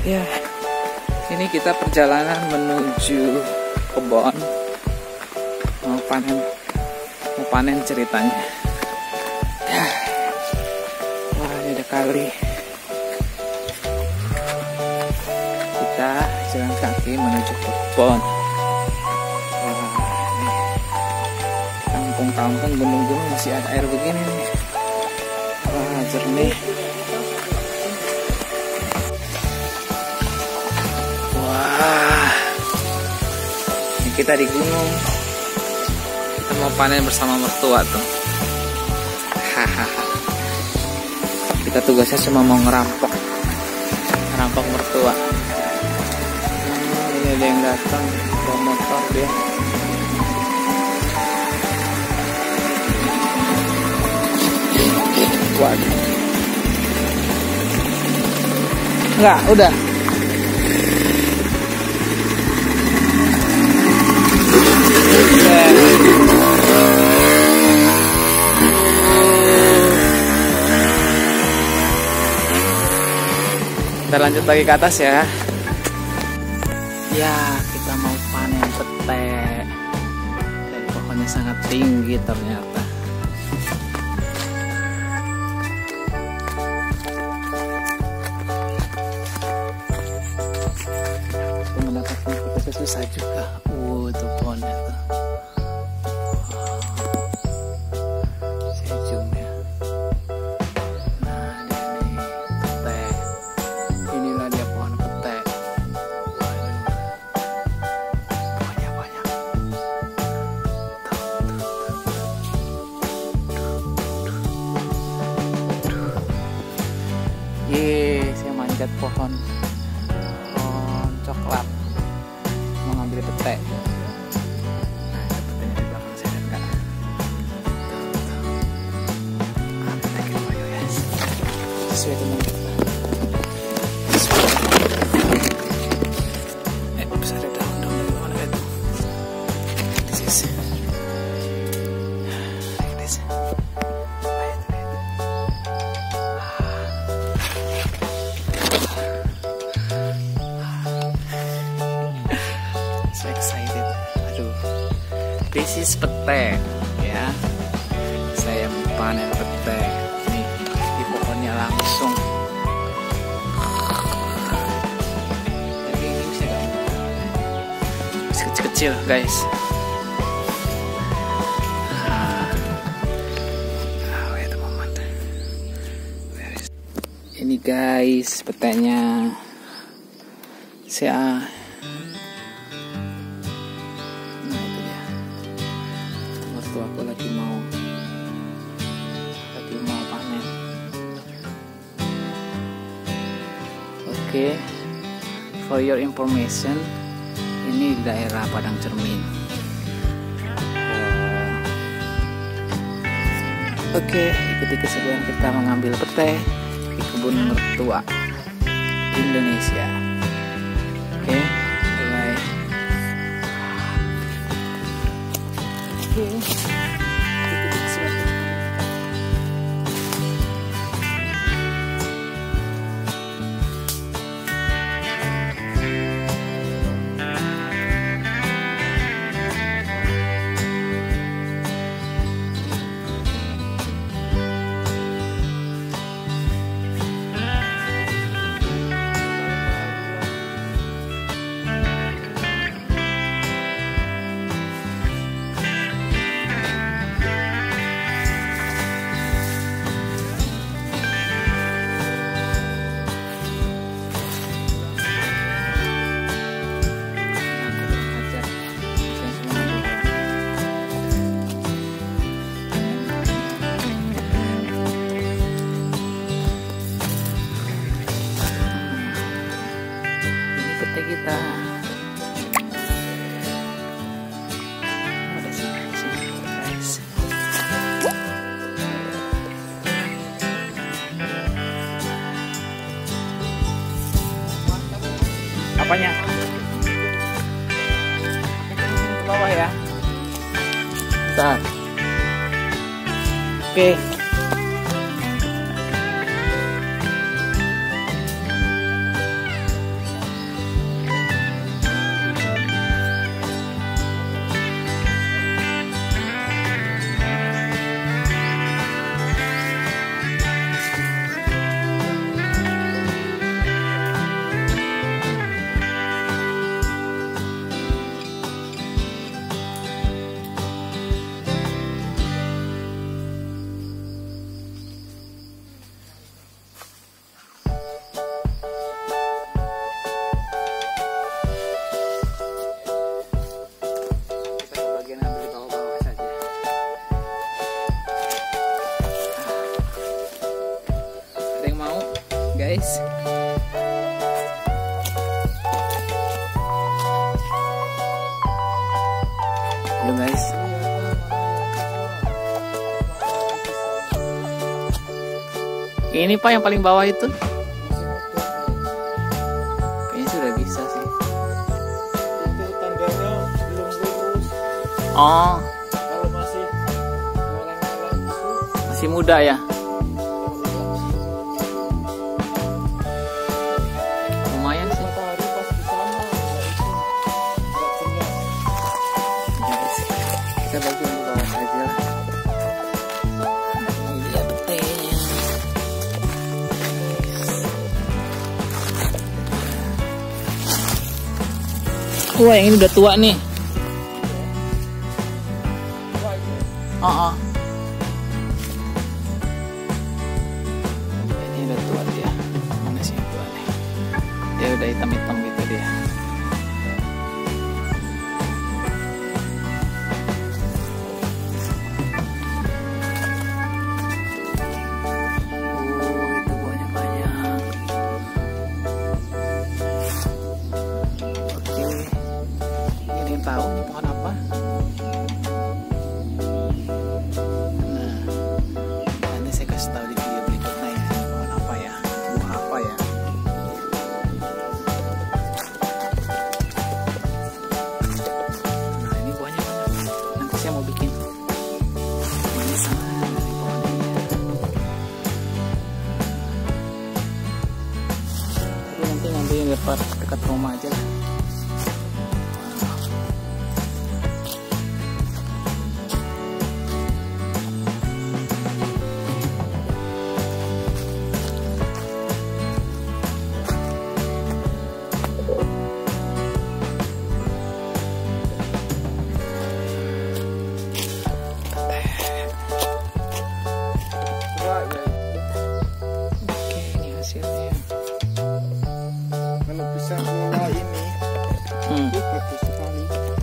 Ya, ini kita perjalanan menuju kebun, mau panen ceritanya. Ya. Wah, ini ada kali. Kita jalan kaki menuju kebun. Wah, ini kampung-kampung, gunung-gunung masih ada air begini nih. Wah, jernih. Wah, ini kita di gunung. Kita mau panen bersama mertua tuh. Hahaha. Kita tugasnya cuma mau ngerampok mertua. Ini ada yang datang bawa motor dia. Waduh. Enggak, udah. Kita lanjut lagi ke atas ya. Ya, kita mau panen petai. Dan pohonnya sangat tinggi ternyata. Untuk mendapatkan petai susah juga. Itu pohonnya tuh. Saya zoom ya. Nah, ini petai. Inilah dia pohon petai. Waduh, banyak. Saya manjat pohon coklat, mengambil petai. Nah, petainya di belakang saya lihat nggak? Petai kita yuk ya. Sesuai dengan kita. Bisa ada daun-daun dari mana itu? This is like this. Wait. So excited. Aduh. This is petai ya. Saya mau panen petai. Nih, di pohonnya langsung. Kecil guys. Wait a moment. Ini guys petainya. Nah itu dia. Mertua aku lagi mau panen. Oke. For your information, ini di daerah Padang Cermin. Oke, ikuti keseruan kita mengambil petai di kebun mertua Indonesia. Oke, mulai. Ikuti keseruan. Kita ada sini guys. Apanya? Ke bawah ya. Bentar. Oke. Halo guys. Ini Pak yang paling bawah itu. Kayaknya sudah bisa sih. Itu tandanya belum lurus. Oh, Kalau masih ngolang-ngolang itu masih muda ya. Lumayan sih. matahari pas di sana nggak jelas. Guys, kita bagian di bawah aja. Ini dia petainya. Wah, yang ini udah tua nih. Wah, ini Oh, ini udah tua dia. Mana sih yang tua nih? Dia udah hitam-hitam gitu dia. Itu buahnya banyak. Oke, ini ada yang tahu nih pohon apa? Nah, nanti saya kasih tahu di video berikutnya ya, pohon apa ya, buah apa ya. Nah, ini buahnya banyak. Nanti saya mau bikin manisan dari pohon ini. Tapi nanti ngambil dekat dekat rumah aja lah. wah, ya itu. Oke, ini hasilnya. Kalau bisa kelola ini itu bagus sekali.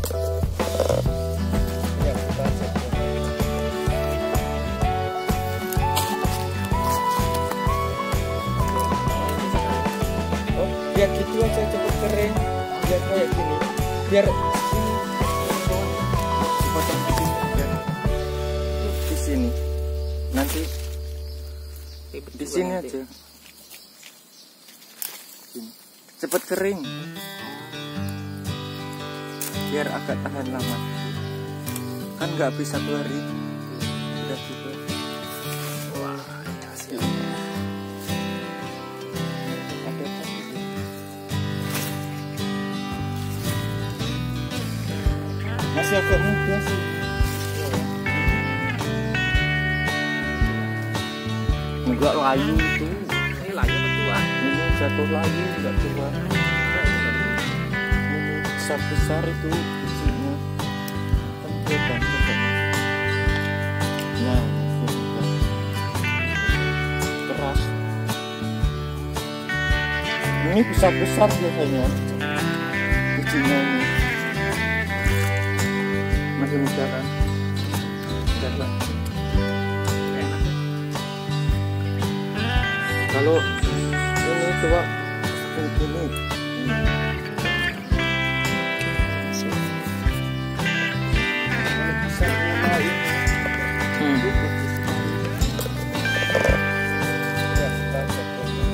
Ya, kita cek ya. Oh, biar gitu aja cepet kering. Biar kayak gini. Biar sini. Dipotong di sini. Biar di sini. Nanti di sini aja. Sini. Cepet kering. Biar agak tahan lama. Kan nggak habis 1 hari. Udah juga. Wah, ini hasilnya. Ada kan gitu. Masih agak muda sih. Enggak layu itu. Ini layu betua. Ini jatuh layu enggak tua. Ini besar-besar itu bijinya. Kan kelihatan juga. Nah, ini juga. Keras. Ini besar-besar biasanya. Bijinya ini. Masih muda kan? Udah lah. Enak. Kalau ini coba seperti ini. Kalau bisa ngelola ini, itu bagus sekali. Ya, kita cek dulu.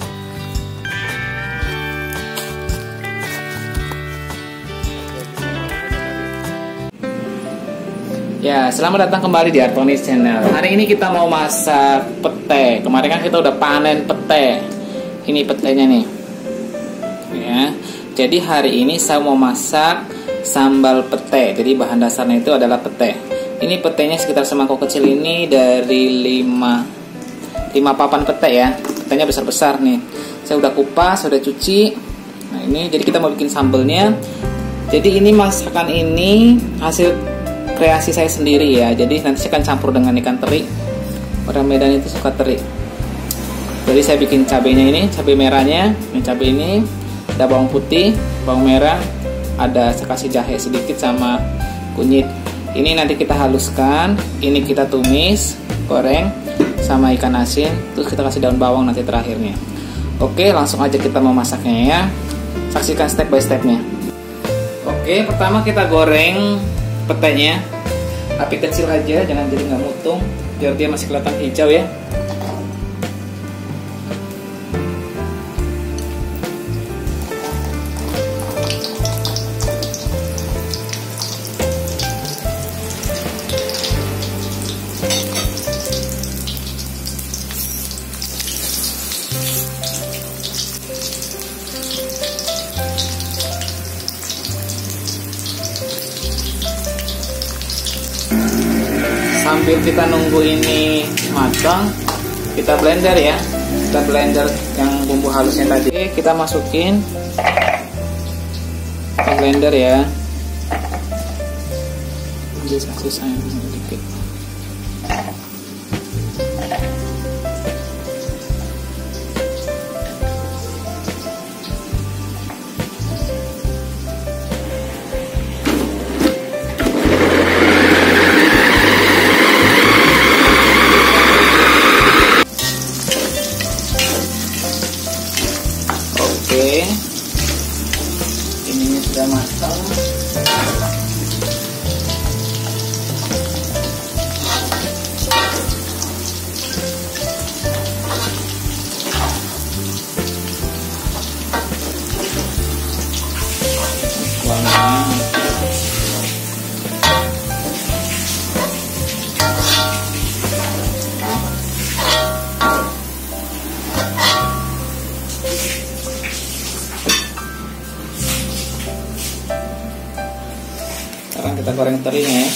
Ya, selamat datang kembali di Artonis Channel. Hari ini kita mau masak pete. Kemarin kan kita udah panen pete. Ini petenya nih. Ya. Jadi hari ini saya mau masak sambal pete. Jadi bahan dasarnya itu adalah pete. Ini petenya sekitar semangkok kecil ini dari 5 papan pete ya. Petenya besar-besar nih. Saya udah kupas, udah cuci. Nah, ini jadi kita mau bikin sambelnya. Jadi ini masakan ini hasil kreasi saya sendiri ya. Jadi nanti saya akan campur dengan ikan teri. Orang Medan itu suka teri. Jadi saya bikin cabenya ini, cabai merahnya, ini cabai ini, ada bawang putih, bawang merah, ada saya kasih jahe sedikit sama kunyit. Ini nanti kita haluskan, ini kita tumis, goreng sama ikan asin, terus kita kasih daun bawang nanti terakhirnya. Oke, langsung aja kita memasaknya ya. Saksikan step by stepnya. Oke, pertama kita goreng petenya. Api kecil aja, jangan jadi nggak mutung, biar dia masih kelihatan hijau ya. Sambil kita nunggu ini matang, kita blender ya. Kita blender yang bumbu halusnya tadi. Kita masukin ke blender ya. Sisa-sisanya sedikit. Ininya sudah matang. Wanginya. Sekarang kita goreng terinya ya.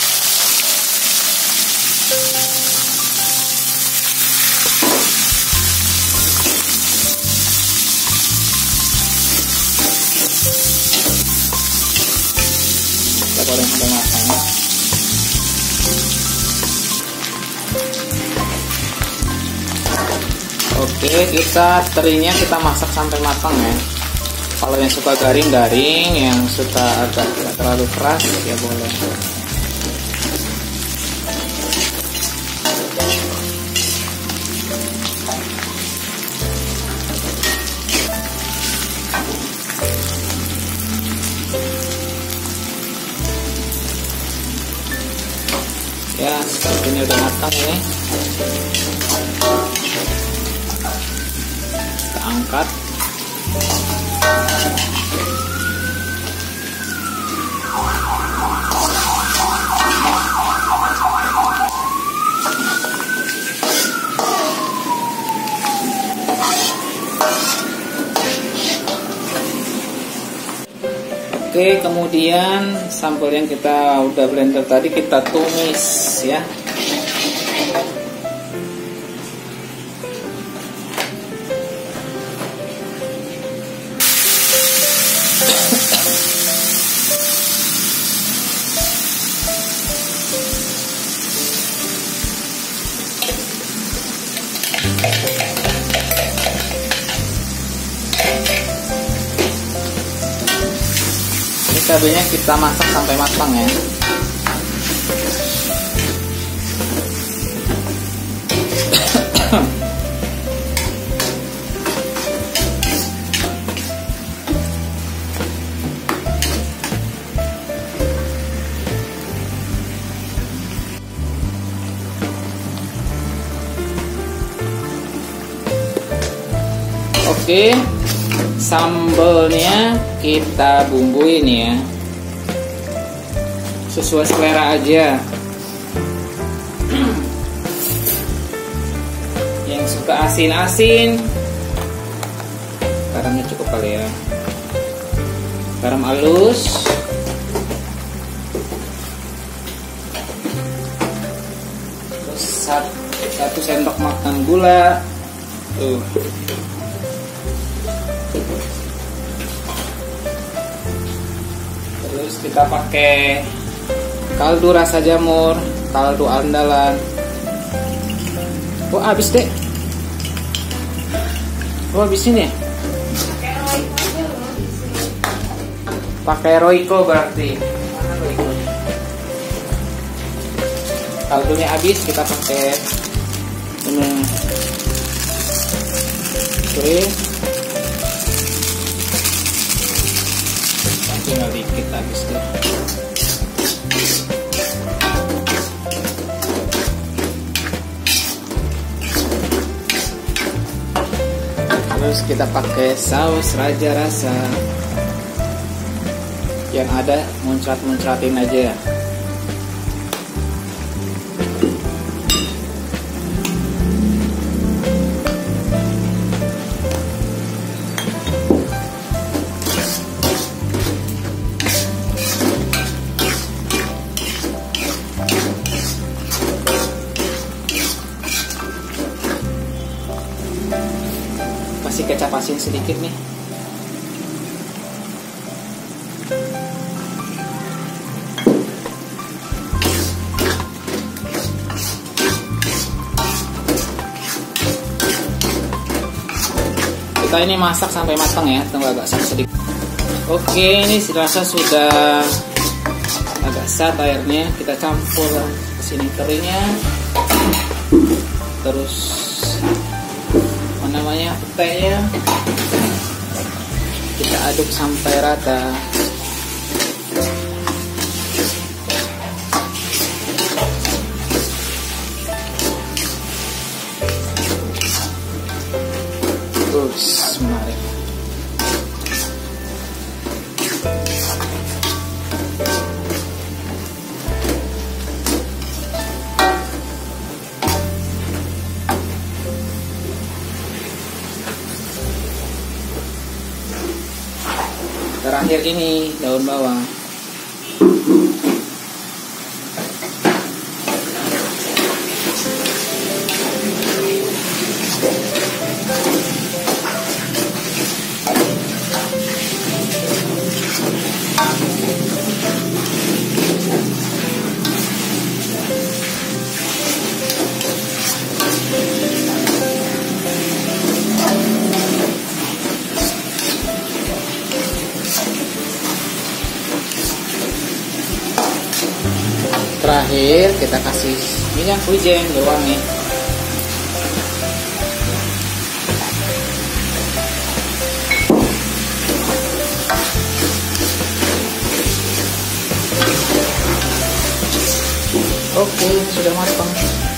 Kita goreng sampai matang ya. Oke, terinya kita masak sampai matang ya. Kalau yang suka garing-garing, yang suka agak tidak terlalu keras ya boleh. Ya, sepertinya udah matang ini. Kita angkat. Oke, kemudian sambal yang kita udah blender tadi kita tumis ya. Cabenya kita masak sampai matang ya. Oke, sambalnya kita bumbuin ya, sesuai selera aja. Yang suka asin-asin, garamnya cukup kali ya, garam halus, terus satu sendok makan gula tuh. Terus kita pakai kaldu rasa jamur, kaldu andalan. Oh habis deh. Oh habis ini ya? Pakai Royco berarti. Kaldunya habis, kita pakai ini. Oke. Tinggal dikit habis deh. Kita pakai saus raja rasa. Yang ada muncrat-muntratin aja ya. Kasih kecap asin sedikit nih. Kita ini masak sampai matang ya, tunggu agak sat sedikit. Oke, ini rasa sudah agak sat airnya. Kita campur ke sini keringnya. Terus petenya kita aduk sampai rata. Terus mari terakhir ini daun bawang. Terakhir kita kasih minyak wijen berwangi. Oke, sudah matang.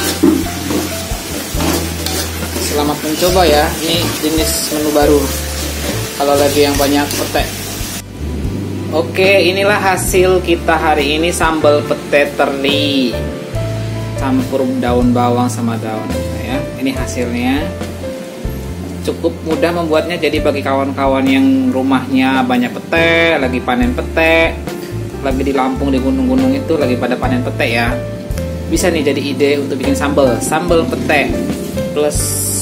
Selamat mencoba ya. Ini jenis menu baru kalau lagi yang banyak pete. Oke, inilah hasil kita hari ini, sambal pete teri campur daun bawang sama daun ya. Ini hasilnya. Cukup mudah membuatnya, jadi bagi kawan-kawan yang rumahnya banyak pete, lagi panen pete, lagi di Lampung di gunung-gunung itu lagi pada panen pete ya. Bisa nih jadi ide untuk bikin sambal pete plus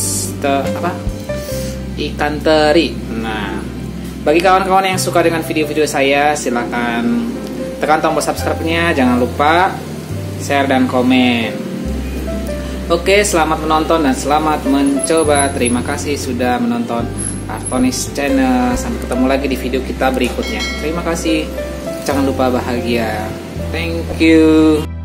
ikan teri. Nah, bagi kawan-kawan yang suka dengan video-video saya, silakan tekan tombol subscribe-nya, jangan lupa share dan komen. Oke, selamat menonton dan selamat mencoba. Terima kasih sudah menonton Artonis Channel. Sampai ketemu lagi di video kita berikutnya. Terima kasih. Jangan lupa bahagia. Thank you.